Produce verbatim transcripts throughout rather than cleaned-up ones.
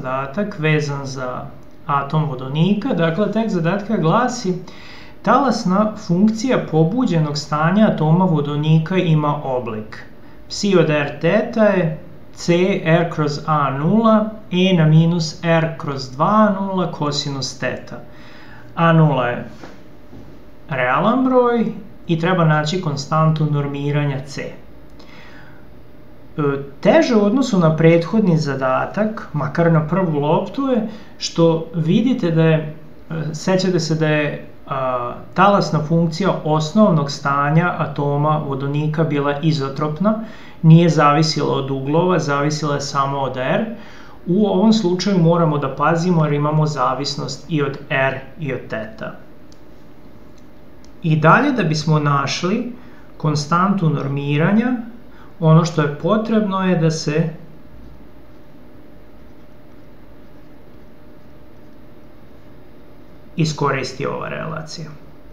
zadatak vezan za atom vodonika. Dakle, tekst zadatka glasi: talasna funkcija pobuđenog stanja atoma vodonika ima oblik. Psi od R teta je C R kroz A nula, E na minus R kroz dva A nula kosinus teta. A nula je realan broj i treba naći konstantu normiranja C. Teže u odnosu na prethodni zadatak, makar na prvu loptu, je što vidite da je, sećate se da je a, talasna funkcija osnovnog stanja atoma vodonika bila izotropna, nije zavisila od uglova, zavisila je samo od R. U ovom slučaju moramo da pazimo jer imamo zavisnost i od R i od teta. I dalje, da bismo našli konstantu normiranja, ono što je potrebno je da se iskoristi ova relacija.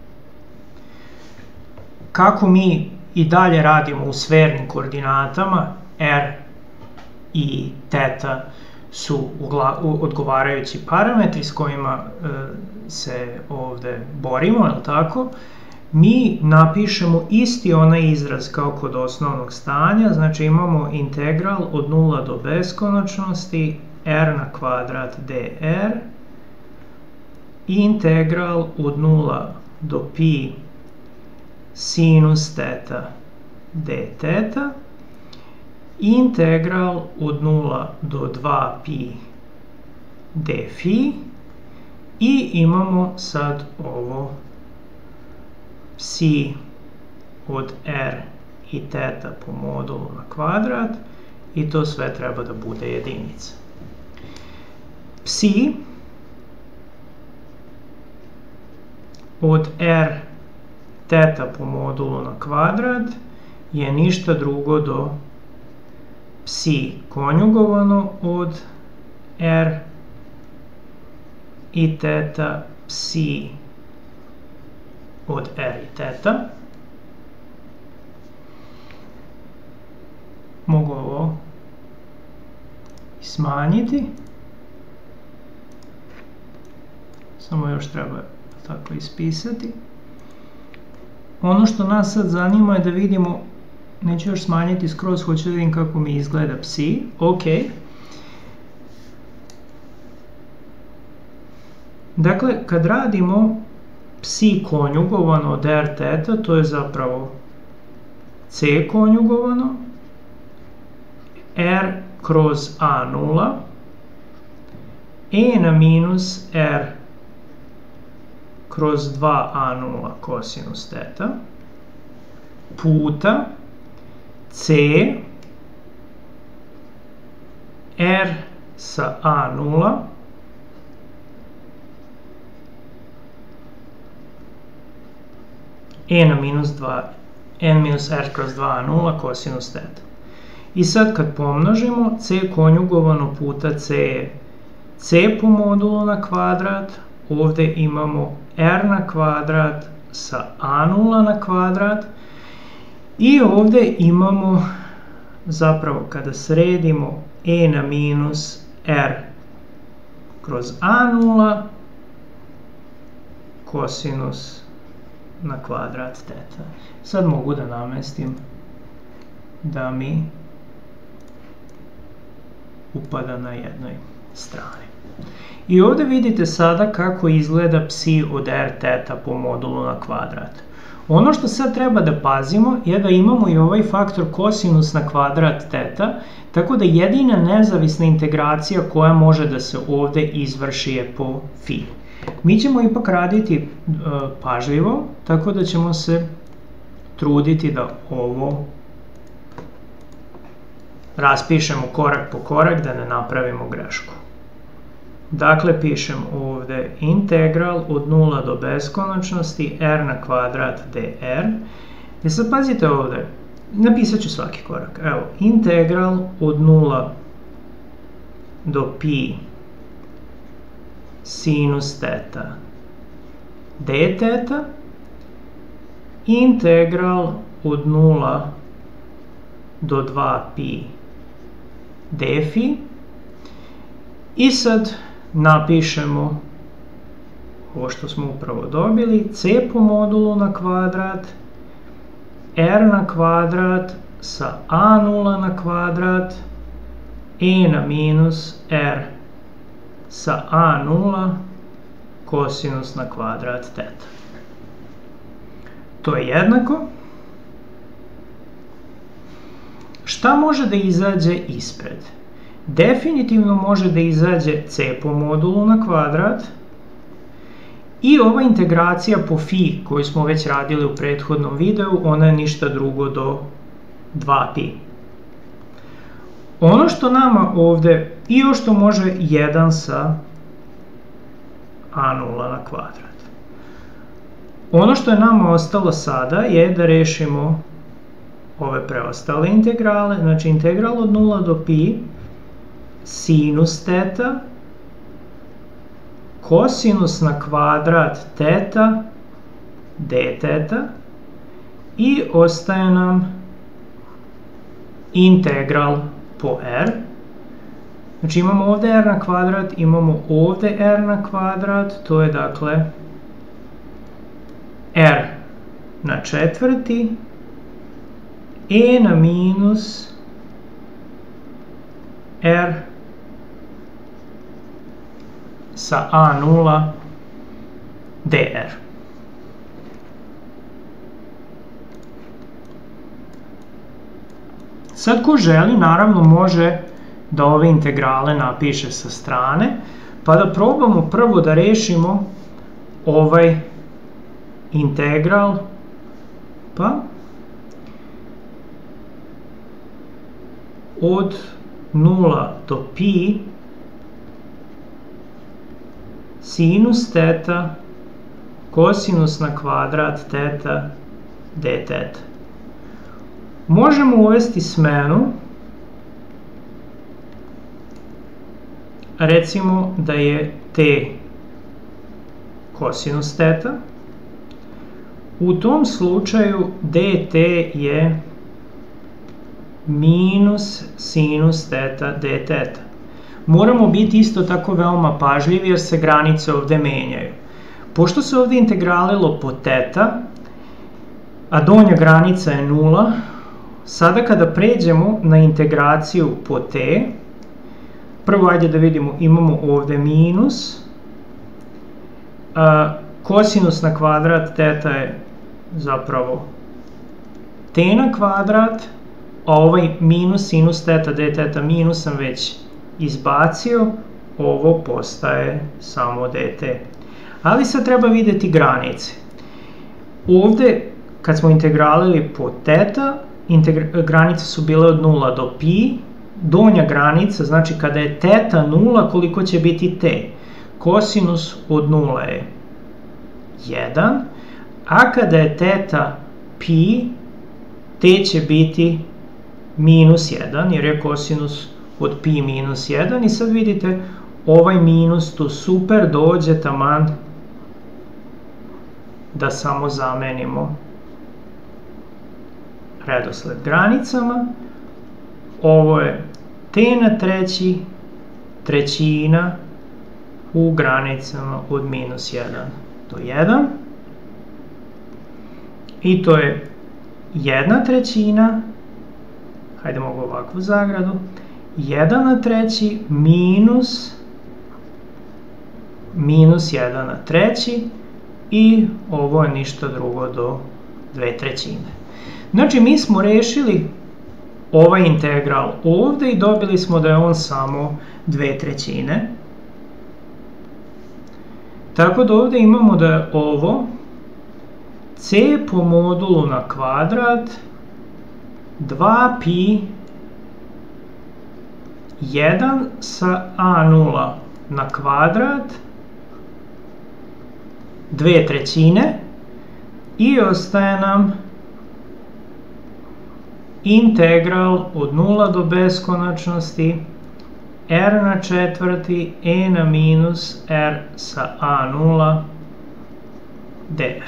Kako mi i dalje radimo u sfernim koordinatama, R i teta su odgovarajući parametri s kojima e, se ovde borimo, je li tako? Mi napišemo isti onaj izraz kao kod osnovnog stanja, znači imamo integral od nula do beskonačnosti R na kvadrat dr i integral od nula do pi sinus teta d teta i integral od nula do dva pi d fi i imamo sad ovo psi od R i teta po modulu na kvadrat i to sve treba da bude jedinica. Psi od R teta po modulu na kvadrat je ništa drugo do psi konjugovano od R i teta psi od R i teta. Mogu ovo smanjiti. Samo još treba tako ispisati. Ono što nas sad zanima je da vidimo, neću još smanjiti skroz, hoću da vidim kako mi izgleda psi. Ok. Dakle, kad radimo psi konjugovano od R teta, to je zapravo C konjugovano, R kroz A nula, E na minus R kroz dva A nula kosinus teta, puta C R sa A nula E na minus dva, N minus R kroz dva A nula kosinus teta. I sad kad pomnožimo, C konjugovano puta C je C po modulu na kvadrat, ovde imamo R na kvadrat sa A nula na kvadrat i ovde imamo, zapravo kada sredimo, E na minus R kroz A nula kosinus na kvadrat teta. Sad mogu da namestim da mi upada na jednoj strani. I ovde vidite sada kako izgleda psi od R teta po modulu na kvadrat. Ono što sad treba da pazimo je da imamo i ovaj faktor kosinus na kvadrat teta, tako da jedina nezavisna integracija koja može da se ovde izvrši je po fi. Mi ćemo ipak raditi uh, pažljivo, tako da ćemo se truditi da ovo raspišemo korak po korak, da ne napravimo grešku. Dakle, pišem ovde integral od nula do beskonačnosti R na kvadrat dr. I sad pazite ovde, napisat ću svaki korak. Evo, integral od nula do pi sinus teta d teta, integral od nula do dva pi d fi I sad napišemo ovo što smo upravo dobili, c po modulu na kvadrat, r na kvadrat sa a nula na kvadrat, e na minus r sa a nula kosinus na kvadrat teta. To je jednako. Šta može da izađe ispred? Definitivno može da izađe c po modulu na kvadrat i ova integracija po fi koju smo već radili u prethodnom videu, ona je ništa drugo do dva pi. Ono što nama ovde, i još što može jedan sa a nula na kvadrat. Ono što je nama ostalo sada je da rešimo ove preostale integrale, znači integral od nula do pi, sinus teta, kosinus na kvadrat teta, d teta, i ostaje nam integral po r. Znači imamo ovde r na kvadrat, imamo ovde r na kvadrat, to je dakle r na četvrti, e na minus r sa a nula dr. Sad ko želi, naravno može da ove integrale napiše sa strane, pa da probamo prvo da rešimo ovaj integral, pa od nula do pi sinus teta kosinus na kvadrat teta d teta. Možemo uvesti smenu, recimo da je t kosinus teta, u tom slučaju dt je minus sinus teta d teta. Moramo biti isto tako veoma pažljivi jer se granice ovde menjaju. Pošto se ovde integralilo po teta, a donja granica je nula, sada kada pređemo na integraciju po t, prvo ajde da vidimo, imamo ovde minus, a, kosinus na kvadrat teta je zapravo t na kvadrat, a ovaj minus sinus teta d teta minus sam već izbacio, ovo postaje samo dt. Ali sad treba videti granice. Ovde, kad smo integralili po teta, granice su bile od nula do pi, donja granica, znači kada je teta nula, koliko će biti t? Kosinus od nula je jedan, a kada je teta pi, t će biti minus jedan, jer je kosinus od pi minus jedan, i sad vidite ovaj minus tu super dođe taman da samo zamenimo redosled granicama. Ovo je t na treći trećina u granicama od minus jedan do jedan, i to je jedna trećina, hajde mogu ovakvu zagradu, jedan na treći minus minus jedan na treći, i ovo je ništa drugo do dve trećine. Znači mi smo rešili ovaj integral ovde i dobili smo da je on samo dve trećine. Tako da ovde imamo da je ovo c po modulu na kvadrat dva pi jedan sa a nula na kvadrat dve trećine, i ostaje nam integral od nula do beskonačnosti r na četvrti e na minus r sa a nula dr.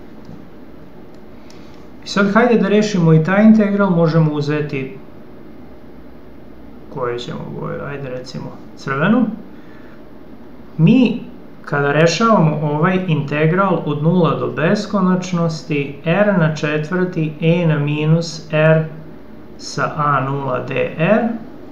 I sad hajde da rešimo i taj integral. Možemo uzeti koju ćemo boju, ajde recimo crvenu, mi kada rešavamo ovaj integral od nula do beskonačnosti r na četvrti e na minus r sa a nula dr,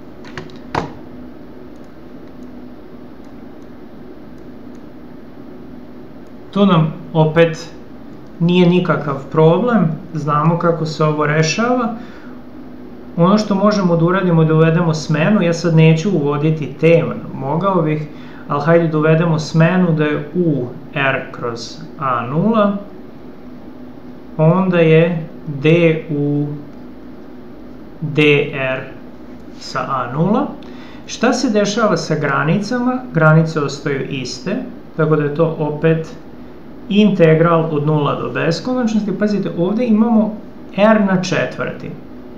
to nam opet nije nikakav problem, znamo kako se ovo rešava. Ono što možemo da uradimo je da uvedemo smenu, ja sad neću uvoditi t, mogao bih, ali hajde da uvedemo smenu da je u r kroz a nula, onda je d u dr sa a nula. Šta se dešava sa granicama? Granice ostaju iste, tako da je to opet integral od nula do beskonačnosti. Pazite, ovde imamo r na četvrti.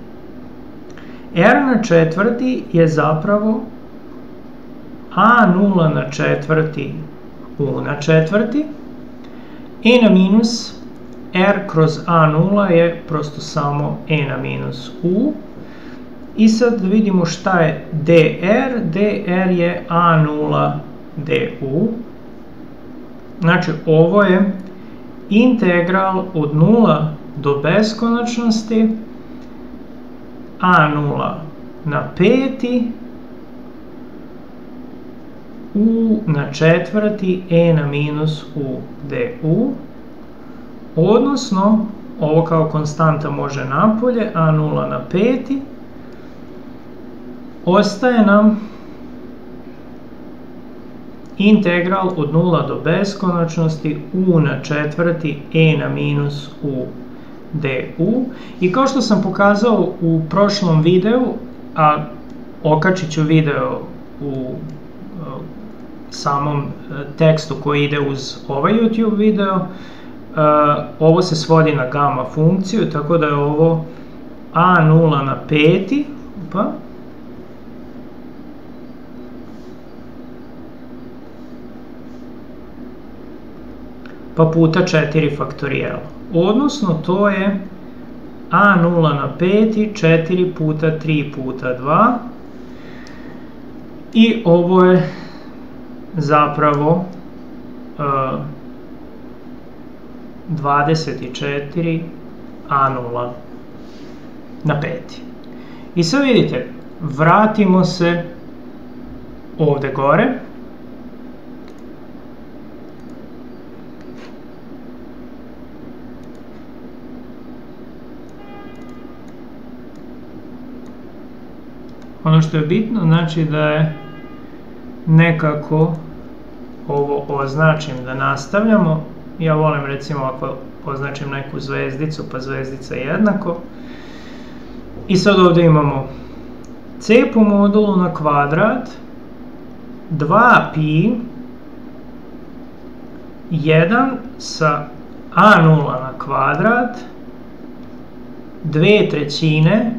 R na četvrti je zapravo a nula na četvrti u na četvrti, e na minus r kroz a nula je prosto samo e na minus u. I sad da vidimo šta je dr. Dr je a nula du. Znači ovo je integral od nula do beskonačnosti a nula na peti u na četvrti e na minus u du, odnosno ovo kao konstanta može napolje, a nula na peti, ostaje nam integral od nula do beskonačnosti u na četvrti e na minus u du. I kao što sam pokazao u prošlom videu, a okačit ću video u samom tekstu koji ide uz ovaj YouTube video, ovo se svodi na gama funkciju, tako da je ovo a nula na peti, pa pa puta četiri faktorijela. Odnosno, to je a nula na peti, četiri puta tri puta dva. I ovo je zapravo uh, dvadeset četiri a nula na peti. I sad vidite, vratimo se ovde gore. Ono što je bitno, znači da je nekako ovo označim da nastavljamo. Ja volim recimo ako označim neku zvezdicu, pa zvezdica jednako. I sad ovde imamo c po modulu na kvadrat, dva pi, jedan sa a nula na kvadrat, dve trećine,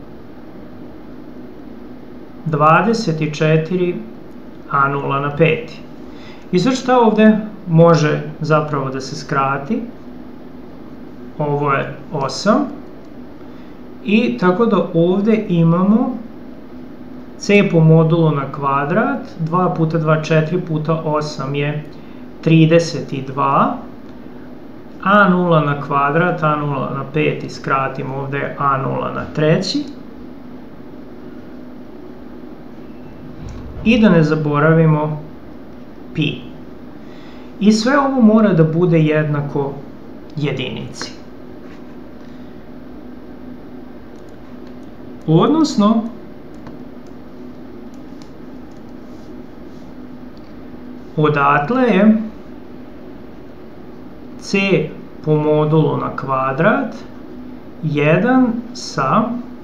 dvadeset četiri a nula na peti. I sad šta ovde može zapravo da se skrati? Ovo je osam. I tako da ovde imamo c po modulu na kvadrat, dva puta dva, četiri puta osam je trideset dva. a nula na kvadrat, a nula na peti skratimo, ovde je a nula na treći. I da ne zaboravimo pi. I sve ovo mora da bude jednako jedinici. Odnosno, odatle je c po modulu na kvadrat jedan sa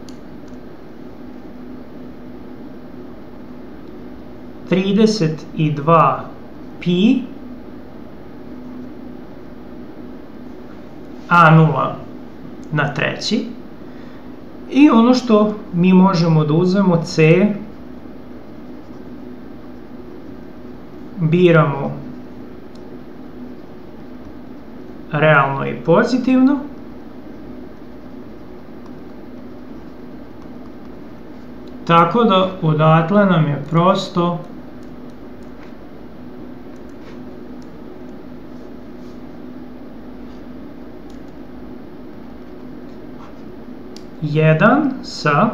trideset dva pi a nula na treći. I ono što mi možemo da uzmemo c, biramo realno i pozitivno. Tako da odatle nam je prosto jedan sa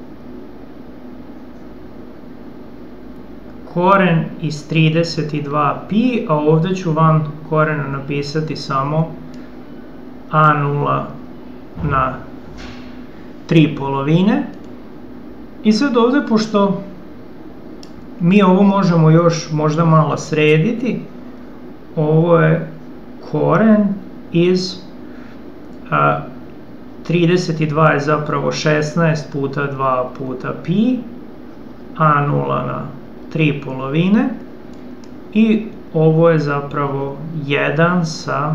koren iz trideset dva pi, a ovdje ću van korena napisati samo a nula na tri polovine. I sad ovdje, pošto mi ovo možemo još možda malo srediti, ovo je koren iz a, trideset dva je zapravo šesnaest puta dva puta pi, a nula na tri polovine, i ovo je zapravo jedan sa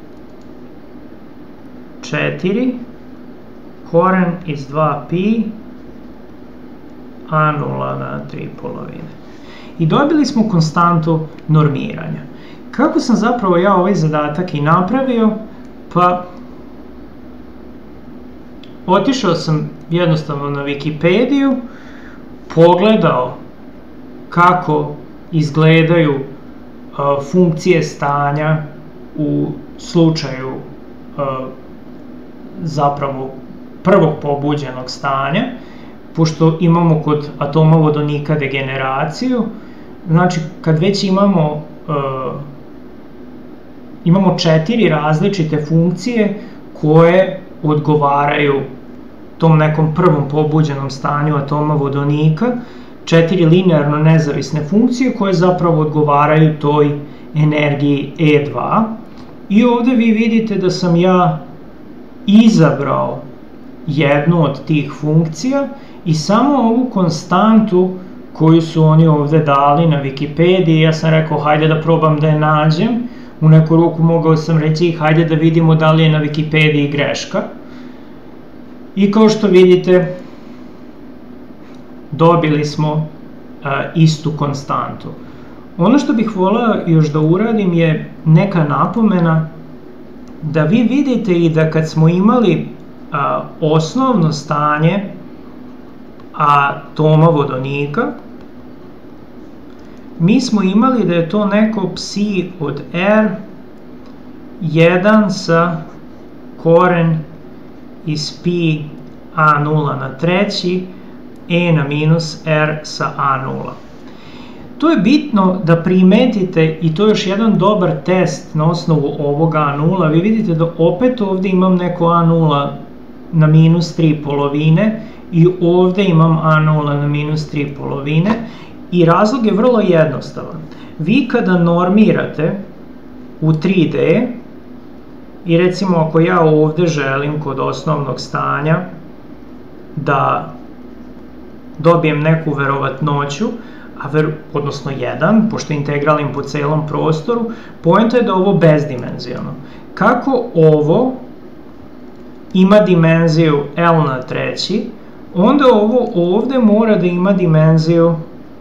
četiri koren iz dva pi, a nula na tri polovine. I dobili smo konstantu normiranja. Kako sam zapravo ja ovaj zadatak i napravio? Pa otišao sam jednostavno na Wikipediju, pogledao kako izgledaju uh, funkcije stanja u slučaju uh, zapravo prvog pobuđenog stanja, pošto imamo kod atoma vodonika degeneraciju. Znači, kad već imamo uh, imamo četiri različite funkcije koje odgovaraju tom nekom prvom pobuđenom stanju atoma vodonika, četiri linearno nezavisne funkcije koje zapravo odgovaraju toj energiji E dva. I ovdje vi vidite da sam ja izabrao jednu od tih funkcija i samo ovu konstantu koju su oni ovdje dali na Wikipediji, ja sam rekao hajde da probam da je nađem. U neku ruku mogao sam reći hajde da vidimo da li je na Wikipediji greška. I kao što vidite, dobili smo uh, istu konstantu. Ono što bih voleo još da uradim je neka napomena da vi vidite i da kad smo imali uh, osnovno stanje atoma vodonika, mi smo imali da je to neko psi od R jedan sa koren iz pi a nula na treći e na minus r sa a nula. To je bitno da primetite i to je još jedan dobar test na osnovu ovoga a nula. Vi vidite da opet ovdje imam neko a nula na minus tri polovine i ovdje imam a nula na minus tri polovine. I razlog je vrlo jednostavan. Vi kada normirate u tri D i recimo ako ja ovdje želim kod osnovnog stanja da dobijem neku verovatnoću, a ver, odnosno jedan, pošto integralim po celom prostoru, poenta je da je ovo bezdimenziono. Kako ovo ima dimenziju L na treći, onda ovo ovdje mora da ima dimenziju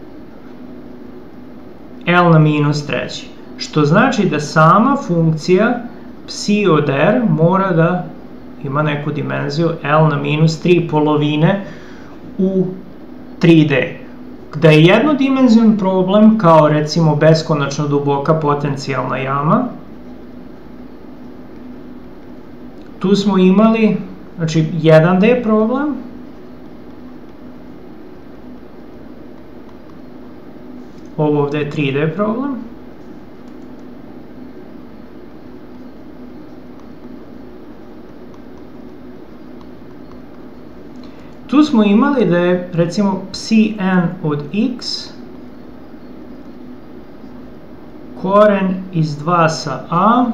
L na minus treći. Što znači da sama funkcija psi od R mora da ima neku dimenziju L na minus tri polovine u tri D. Da je jednodimenzion problem, kao recimo beskonačno duboka potencijalna jama, tu smo imali, znači, jedan D problem, ovo ovdje je tri D problem, tu smo imali da je recimo psi n od x koren iz dva sa a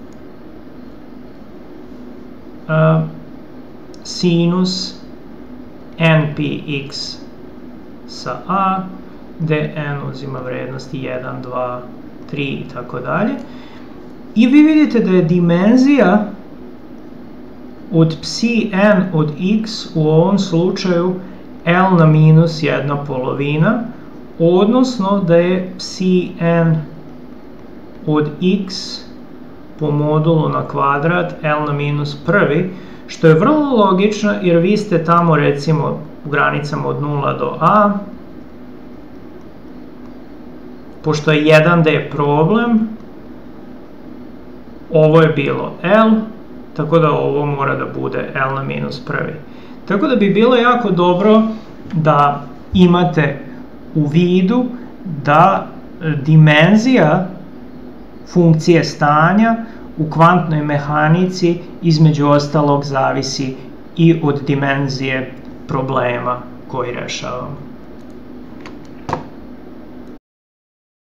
uh, sinus npx sa a, gde n uzima vrednosti jedan, dva, tri i tako dalje. I vi vidite da je dimenzija od psi n od x u ovom slučaju L na minus jedna polovina, odnosno da je psi n od x po modulu na kvadrat L na minus prvi, što je vrlo logično jer vi ste tamo recimo u granicama od nula do a, pošto je jedan D problem, ovo je bilo L, tako da ovo mora da bude L na minus prvi. Tako da bi bilo jako dobro da imate u vidu da dimenzija funkcije stanja u kvantnoj mehanici između ostalog zavisi i od dimenzije problema koji rešavamo.